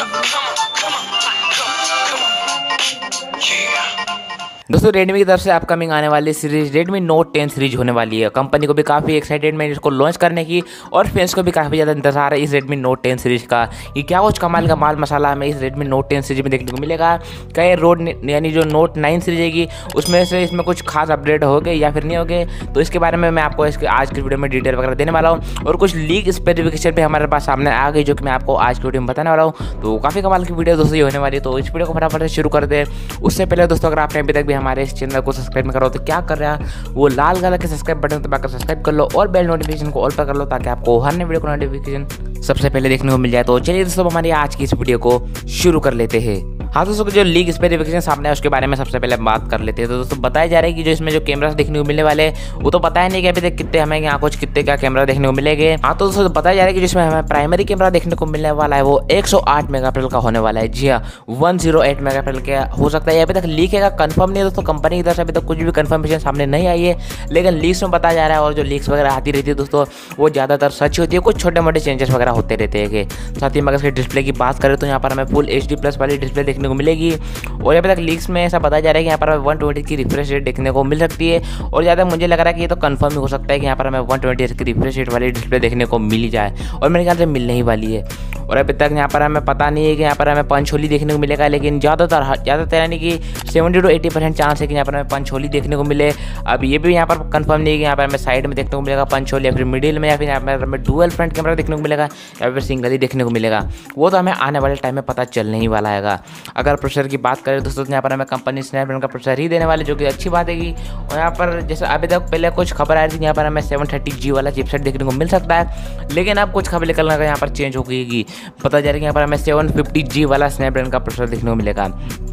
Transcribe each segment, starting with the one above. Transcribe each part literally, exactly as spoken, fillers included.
दोस्तों रेडमी की तरफ से अपकमिंग आने वाली series Redmi Note ten series होने वाली है। कंपनी को भी काफ़ी एक्साइटेडमेंट इसको लॉन्च करने की और फैंस को भी काफ़ी ज़्यादा इंतजार है इस रेडमी नोट टेन सीरीज का। ये क्या कुछ कमाल का माल मसाला हमें इस रेडमी नोट टेन सीरीज में देखने को मिलेगा। क्या ये रोड यानी जो नोट नाइन सीरीज है उसमें से इसमें कुछ खास अपडेट हो गए या फिर नहीं हो गए, तो इसके बारे में मैं आपको इसके आज की वीडियो में डिटेल वगैरह देने वाला हूँ। और कुछ लीक स्पेसिफिकेशन भी हमारे पास सामने आ गई जो कि मैं आपको आज की वीडियो में बताने वाला हूँ। तो काफ़ी कमाल की वीडियो दोस्तों ये होने वाली है, तो इस वीडियो को फटाफट से शुरू कर दे। उससे पहले दोस्तों अगर आपने अभी तक भी हमारे इस चैनल को सब्सक्राइब नहीं करो तो क्या कर रहा है, वो लाल कलर के सब्सक्राइब बटन दबाकर सब्सक्राइब कर लो और बेल नोटिफिकेशन को ऑल पर कर लो ताकि आपको हर नई वीडियो को नोटिफिकेशन सबसे पहले देखने को मिल जाए। तो चलिए दोस्तों हमारी आज की इस वीडियो को शुरू कर लेते हैं। हाँ दोस्तों जो लीक स्पेसिफिकेशन सामने है उसके बारे में सबसे पहले बात कर लेते हैं। तो दोस्तों बताया जा रहा है कि जो इसमें जो कैमरास देखने को मिलने वाले वो तो पता है नहीं कि अभी तक कितने हमें यहाँ कुछ कितने क्या कैमरा देखने को मिलेंगे। हाँ तो दोस्तों बताया जा रहा है कि जिसमें हमें प्राइमरी कैमरा देखने को मिलने वाला है वो एक सौ आठ मेगापिक्सल का होने वाला है। जी हाँ एक सौ आठ मेगापिक्सल का हो सकता है, अभी तक लीक है कंफर्म नहीं है दोस्तों। कंपनी की तरफ से अभी तक कुछ भी कंफर्मेशन सामने नहीं आई है, लेकिन लीक्स में बताया जा रहा है। और जो लीक्स वगैरह आती रहती है दोस्तों वो ज़्यादातर सच होती है, कुछ छोटे मोटे चेंजेस वगैरह होते रहते हैं। साथ ही अगर इसके डिस्प्ले की बात करें तो यहाँ पर हमें फुल एच डी प्लस वाली डिस्प्ले देखने को मिलेगी। और अभी तक लीक्स में ऐसा बताया जा रहा है कि यहाँ पर हमें वन ट्वेंटी की रिफ्रेश रेट देखने को मिल सकती है। और ज़्यादा मुझे लग रहा है कि ये तो कंफर्म ही हो सकता है कि यहाँ पर हमें वन ट्वेंटी की रिफ्रेश रेट वाली डिस्प्ले देखने को मिल जाए, और मेरे ख्याल से मिलने ही वाली है। और अभी तक यहाँ पर हमें पता नहीं है कि यहाँ पर हमें पंच होली देखने को मिलेगा, लेकिन ज़्यादातर ज़्यादातर यानी कि seventy two eighty percent chance है कि यहाँ पर हमें पंच होली देखने को मिले। अब ये भी यहाँ पर कंफर्म नहीं है कि यहाँ पर हमें साइड में देखने को मिलेगा पंच होली या फिर मिडिल में, या फिर यहाँ पर हमें डुअल फ्रंट कैमरा देखने को मिलेगा या फिर सिंगल ही देखने को मिलेगा। वो तो हमें आने वाले टाइम में पता चलने ही वाला है। अगर प्रोसेसर की बात करें दोस्तों यहाँ पर हमें कंपनी स्नैपड्रैगन का प्रोसेसर ही देने वाले, जो कि अच्छी बात है कि। और यहाँ पर जैसे अभी तक पहले कुछ खबर आ रही थी यहाँ पर हमें सेवन थर्टी जी वाला चिपसेट देखने को मिल सकता है, लेकिन अब कुछ खबर निकलने का यहाँ पर चेंज हो गई। पता जा रहा है कि यहाँ पर हमें सेवन फिफ्टी जी वाला स्नैपड्रैगन का प्रोसेसर देखने को मिलेगा।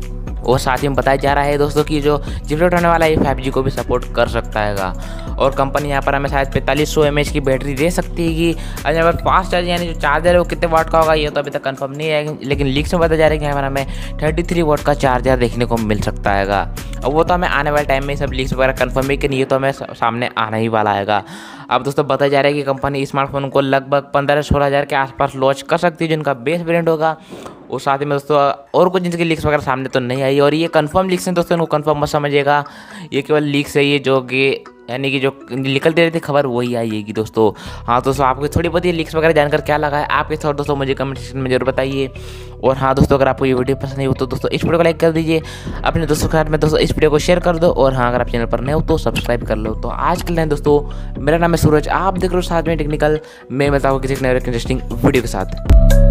और साथ ही में बताया जा रहा है दोस्तों कि जो चिपसेट होने वाला है फाइव जी को भी सपोर्ट कर सकता है। और कंपनी यहाँ पर हमें शायद पैंतालीस सौ एम एच की बैटरी दे सकती है कि। और यहाँ पर फास्ट चार्ज यानी जो चार्जर है वो कितने वाट का होगा ये तो अभी तक कंफर्म नहीं है, लेकिन लीक्स में बताया जा रहा है कि यहाँ पर हमें थर्टी थ्री वाट का चार्जर देखने को मिल सकता है। और वो तो हमें आने वाले टाइम में सब लीक्स वगैरह कंफर्म है कि नहीं, ये तो हमें सामने आना ही वाला है। अब दोस्तों बताया जा रहा है कि कंपनी स्मार्टफोन को लगभग पंद्रह सोलह हज़ार के आसपास लॉन्च कर सकती है, जिनका बेस वेरिएंट होगा। और साथ ही में दोस्तों और कुछ जिनकी लीक्स वगैरह सामने तो नहीं आई, और ये कंफर्म लीक्स हैं दोस्तों, इनको कंफर्म मत समझिएगा। ये केवल लीक्स है ये जो कि यानी कि जो निकलती रहती खबर वही आएगी दोस्तों। हाँ दोस्तों आपको थोड़ी बहुत ये लीक्स वगैरह जानकर क्या लगा है, आपके थॉट दोस्तों मुझे कमेंट सेक्शन में जरूर बताइए। और हाँ दोस्तों अगर आपको ये वीडियो पसंद नहीं हो तो दोस्तों इस वीडियो को लाइक कर दीजिए, अपने दोस्तों के साथ में दोस्तों इस वीडियो को शेयर कर दो। और हाँ अगर आप चैनल पर नए हो तो सब्सक्राइब कर लो। तो आज के लिए दोस्तों मेरा नाम है सूरज, आप देख रहे हो साथ में टेक्निकल। मैं मिलता हूँ किसी नए इंटरेस्टिंग वीडियो के साथ।